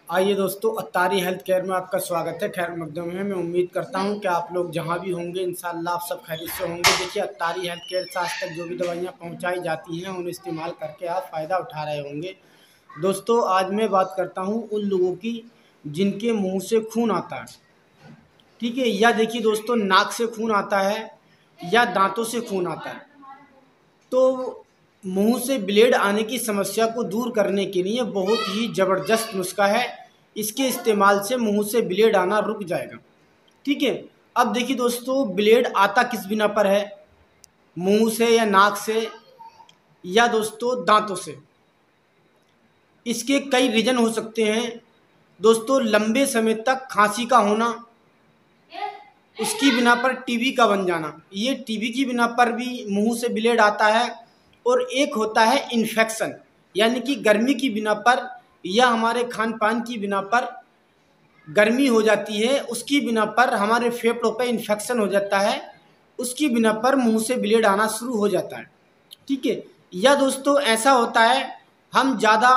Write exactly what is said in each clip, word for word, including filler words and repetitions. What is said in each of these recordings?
आइए दोस्तों, Attari health care में आपका स्वागत है। खैर मकदम है। मैं उम्मीद करता हूं कि आप लोग जहां भी होंगे इंशाअल्लाह आप सब खैरियत से होंगे। देखिए, अत्तारी हेल्थ केयर से आज तक जो भी दवाइयां पहुंचाई जाती हैं उन्हें इस्तेमाल करके आप फ़ायदा उठा रहे होंगे। दोस्तों, आज मैं बात करता हूं उन लोगों की जिनके मुँह से खून आता है, ठीक है, या देखिए दोस्तों नाक से खून आता है या दाँतों से खून आता है। तो मुंह से ब्लेड आने की समस्या को दूर करने के लिए बहुत ही ज़बरदस्त नुस्खा है। इसके इस्तेमाल से मुंह से ब्लेड आना रुक जाएगा, ठीक है। अब देखिए दोस्तों, ब्लेड आता किस बिना पर है, मुंह से या नाक से या दोस्तों दांतों से। इसके कई रीज़न हो सकते हैं दोस्तों। लंबे समय तक खांसी का होना, उसकी बिना पर टीबी का बन जाना, ये टीबी की बिना पर भी मुंह से ब्लेड आता है। और एक होता है इन्फेक्शन, यानी कि गर्मी की बिना पर या हमारे खान पान की बिना पर गर्मी हो जाती है, उसकी बिना पर हमारे फेफड़ों पे इन्फेक्शन हो जाता है, उसकी बिना पर मुंह से ब्लेड आना शुरू हो जाता है, ठीक है। या दोस्तों ऐसा होता है हम ज़्यादा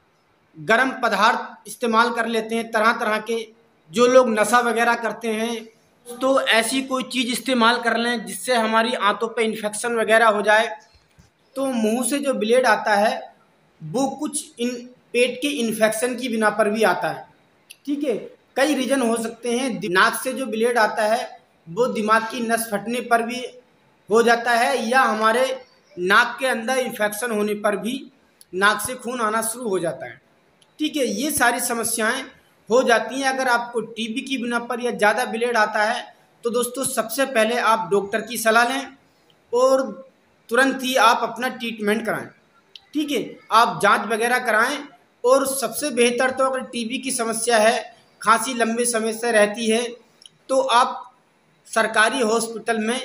गर्म पदार्थ इस्तेमाल कर लेते हैं तरह तरह के, जो लोग नशा वगैरह करते हैं, तो ऐसी कोई चीज़ इस्तेमाल कर लें जिससे हमारी आंतों पे इन्फेक्शन वगैरह हो जाए, तो मुंह से जो ब्लेड आता है वो कुछ इन पेट के इन्फेक्शन की बिना पर भी आता है, ठीक है। कई रीज़न हो सकते हैं। नाक से जो ब्लेड आता है वो दिमाग की नस फटने पर भी हो जाता है, या हमारे नाक के अंदर इन्फेक्शन होने पर भी नाक से खून आना शुरू हो जाता है, ठीक है। ये सारी समस्याएं हो जाती हैं अगर आपको टीबी की बिना पर या ज़्यादा ब्लेड आता है। तो दोस्तों सबसे पहले आप डॉक्टर की सलाह लें और तुरंत ही आप अपना ट्रीटमेंट कराएं, ठीक है। आप जांच वगैरह कराएं। और सबसे बेहतर तो अगर टीबी की समस्या है, खांसी लंबे समय से रहती है, तो आप सरकारी हॉस्पिटल में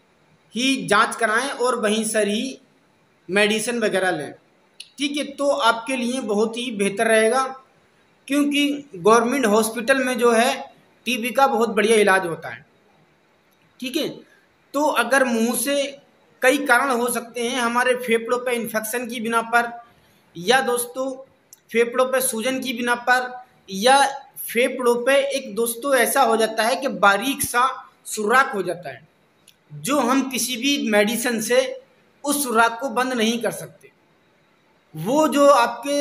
ही जांच कराएं और वहीं से ही मेडिसिन वगैरह लें, ठीक है। तो आपके लिए बहुत ही बेहतर रहेगा, क्योंकि गवर्नमेंट हॉस्पिटल में जो है टीबी का बहुत बढ़िया इलाज होता है, ठीक है। तो अगर मुंह से कई कारण हो सकते हैं, हमारे फेफड़ों पे इन्फेक्शन की बिना पर, या दोस्तों फेफड़ों पे सूजन की बिना पर, या फेफड़ों पे एक दोस्तों ऐसा हो जाता है कि बारीक सा सुराख हो जाता है, जो हम किसी भी मेडिसिन से उस सुराख को बंद नहीं कर सकते। वो जो आपके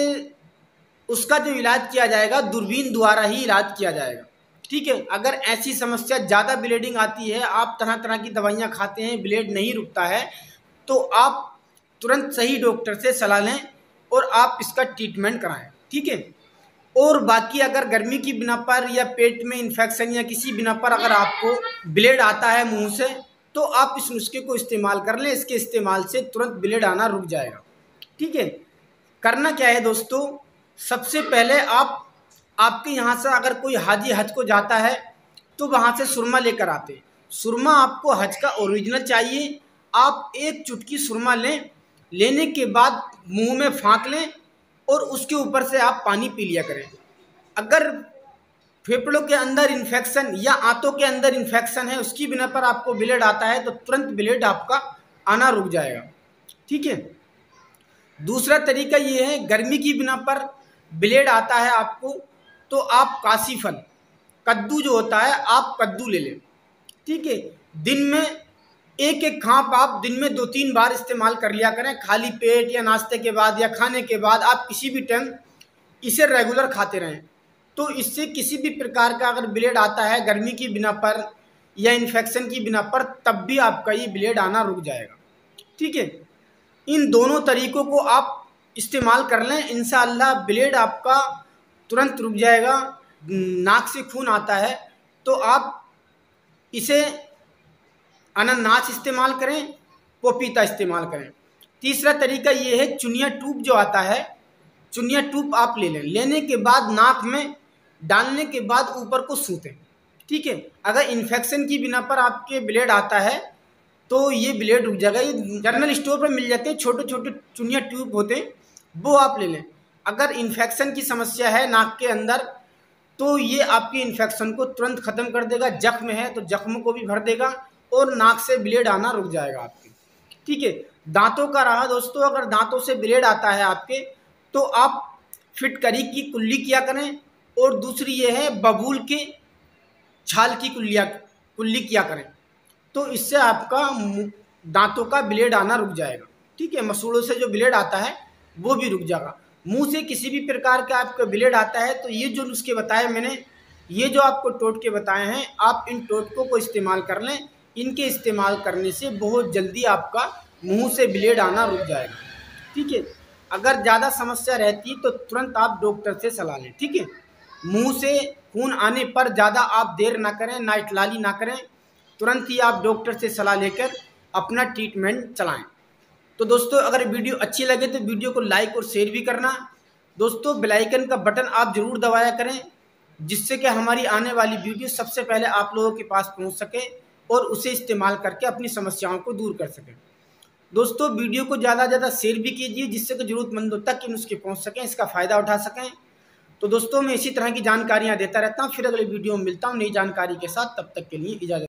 उसका जो इलाज किया जाएगा दूरबीन द्वारा ही इलाज किया जाएगा, ठीक है। अगर ऐसी समस्या ज़्यादा ब्लीडिंग आती है, आप तरह तरह की दवाइयाँ खाते हैं, ब्लेड नहीं रुकता है, तो आप तुरंत सही डॉक्टर से सलाह लें और आप इसका ट्रीटमेंट कराएं, ठीक है। और बाकी अगर गर्मी की बिना पर या पेट में इन्फेक्शन या किसी बिना पर अगर आपको ब्लेड आता है मुंह से, तो आप इस नुस्खे को इस्तेमाल कर लें। इसके इस्तेमाल से तुरंत ब्लेड आना रुक जाएगा, ठीक है। करना क्या है दोस्तों, सबसे पहले आप आपके यहाँ से अगर कोई हाजी हज को जाता है तो वहाँ से सुरमा लेकर आते। सुरमा आपको हज का ओरिजिनल चाहिए। आप एक चुटकी सुरमा लें, लेने के बाद मुंह में फाँक लें और उसके ऊपर से आप पानी पी लिया करें। अगर फेफड़ों के अंदर इन्फेक्शन या आंतों के अंदर इन्फेक्शन है, उसकी बिना पर आपको ब्लेड आता है, तो तुरंत ब्लेड आपका आना रुक जाएगा, ठीक है। दूसरा तरीका ये है, गर्मी की बिना पर ब्लेड आता है आपको, तो आप काशी फल, कद्दू जो होता है, आप कद्दू ले लें, ठीक है। दिन में एक एक खाप आप दिन में दो तीन बार इस्तेमाल कर लिया करें, खाली पेट या नाश्ते के बाद या खाने के बाद। आप किसी भी टाइम इसे रेगुलर खाते रहें, तो इससे किसी भी प्रकार का अगर ब्लेड आता है गर्मी की बिना पर या इन्फेक्शन की बिना पर, तब भी आपका ये ब्लेड आना रुक जाएगा, ठीक है। इन दोनों तरीकों को आप इस्तेमाल कर लें, इंशाअल्लाह ब्लेड आपका तुरंत रुक जाएगा। नाक से खून आता है तो आप इसे अनानास इस्तेमाल करें, पपीता इस्तेमाल करें। तीसरा तरीका ये है, चुनिया ट्यूब जो आता है, चुनिया ट्यूब आप ले लें। लेने के बाद नाक में डालने के बाद ऊपर को सूतें, ठीक है। अगर इन्फेक्शन की बिना पर आपके ब्लेड आता है तो ये ब्लेड रुक जाएगा। ये जनरल स्टोर पर मिल जाते हैं, छोटे छोटे चुनिया ट्यूब होते हैं, वो आप ले लें। अगर इन्फेक्शन की समस्या है नाक के अंदर, तो ये आपके इन्फेक्शन को तुरंत ख़त्म कर देगा। जख्म है तो जख्म को भी भर देगा और नाक से ब्लेड आना रुक जाएगा आपके, ठीक है। दांतों का रहा दोस्तों, अगर दांतों से ब्लेड आता है आपके, तो आप फिटकरी की कुल्ली किया करें और दूसरी ये है बबूल के छाल की कुल्लिया कुल्ली किया करें, तो इससे आपका दांतों का ब्लेड आना रुक जाएगा। ठीक है, मसूड़ों से जो ब्लेड आता है वो भी रुक जाएगा। मुंह से किसी भी प्रकार का आपका ब्लेड आता है तो ये जो नुस्खे बताए मैंने, ये जो आपको टोटके बताए हैं, आप इन टोटकों को इस्तेमाल कर लें। इनके इस्तेमाल करने से बहुत जल्दी आपका मुंह से ब्लेड आना रुक जाएगा। ठीक है, अगर ज़्यादा समस्या रहती है तो तुरंत आप डॉक्टर से सलाह लें। ठीक है, मुंह से खून आने पर ज़्यादा आप देर ना करें, ना इटलाली ना करें, तुरंत ही आप डॉक्टर से सलाह लेकर अपना ट्रीटमेंट चलाएं। तो दोस्तों अगर वीडियो अच्छी लगे तो वीडियो को लाइक और शेयर भी करना। दोस्तों बेल आइकन का बटन आप ज़रूर दबाया करें, जिससे कि हमारी आने वाली वीडियो सबसे पहले आप लोगों के पास पहुंच सके और उसे इस्तेमाल करके अपनी समस्याओं को दूर कर सकें। दोस्तों वीडियो को ज़्यादा से ज़्यादा शेयर भी कीजिए, जिससे कि ज़रूरतमंदों तक इन उसके पहुँच सकें, इसका फ़ायदा उठा सकें। तो दोस्तों मैं इसी तरह की जानकारियाँ देता रहता हूँ, फिर अगले वीडियो में मिलता हूँ नई जानकारी के साथ। तब तक के लिए इजाज़त।